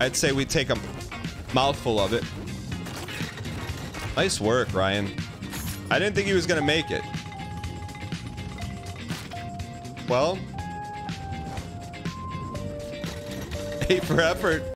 I'd say we take a mouthful of it. Nice work, Ryan. I didn't think he was gonna make it. Well, A for effort.